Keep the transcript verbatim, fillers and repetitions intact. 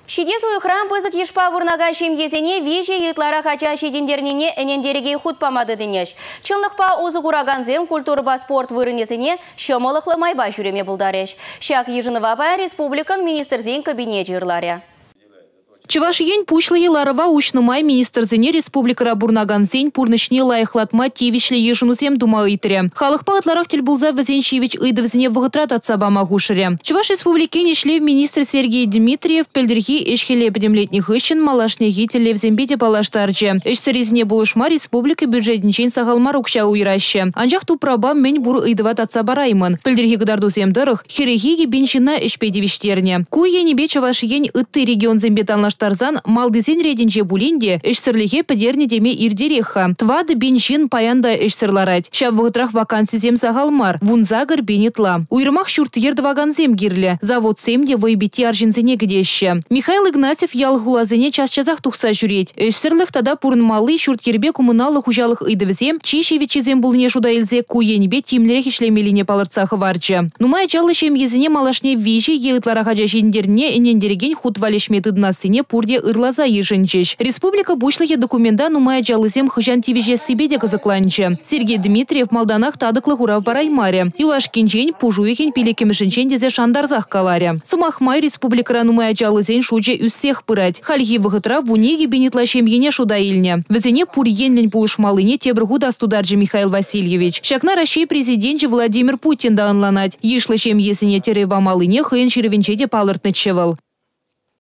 Шидесу храм пызык ешпа бурнага шемгезене веже етлара хача шидендернене энендерегей хутпамады денеш. Чылнықпа озы кураганзем культурба спорт вырынезене шомылықлы майба жүреме бұлдареш. Шак ежынывапа республикан министрзен кабинет жырларя. Чувашиен пушлые ларова учнумай министрзене республикара бурнагансен пурнышне лайхлатма тивичле ежинусем дума ыйтыре. Халық пағытларах телбулза вазеншевич ыйдывзене вғытрат атсаба мағушыре. Чуваш республикене шлев министр Сергей Дмитриев пельдерхи эшхеле педемлетних ищен малашнеги телевзембеде балаштарче. Эшсерезіне булышма республика бюджетничен сағалмар укша уйраще. Анжақ тупраба мен бур ыйдыват атсаба раймын. Пельдерхи гдардузем дырых херехиги бенчина эшпедевиштерне. Куйенебе Чувашиен ытты регион зембетанлаш Тарзан малдызен рединже булинде эшсерлихе педерне деме ирдереха. Твады беншин паянда эшсерларать. Шав вғытрах вакансизем сағалмар. Вунзагар бенетла. Уйрмах шуртыерді ваганзем гирле. Завод семде вайбити аржинзене гдеще. Михаил Игнатьев ялгулазене час-часах тухса жюреть. Эшсерлых тада пурнмалы шуртьербе коммуналы хужалых ыдывзем чишевичизем булне шудаилзе куенебе тимлерех ишлемелине палырцахы варчы. Нумай чалышем езене малашне вижи еытларахаджа жиндерне энендереген хутвалешметы днасыне пурде ырлаза еженчеш. Республика бушлыхе документа нумая жалызем хыжан тивеже сибеде кызыкланчы. Сергей Дмитриев малданах тадыклы хурав бараймаре. Юлашкинчен пужуехен пилекемешенчен дезе шандарзах каларе. Сымахмай республикара нумая жалызен шуче үссех пырать. Хальги вғытра вунеге бенетлашем ене шудаильне. Везене пурьенлен пуышмалыне тебргу дастударджи Михаил Васильевич. Шакна России президент Владимир Путин да анланать. Ешлышем есене терева малыне хын шервенчеде палыртнычевал.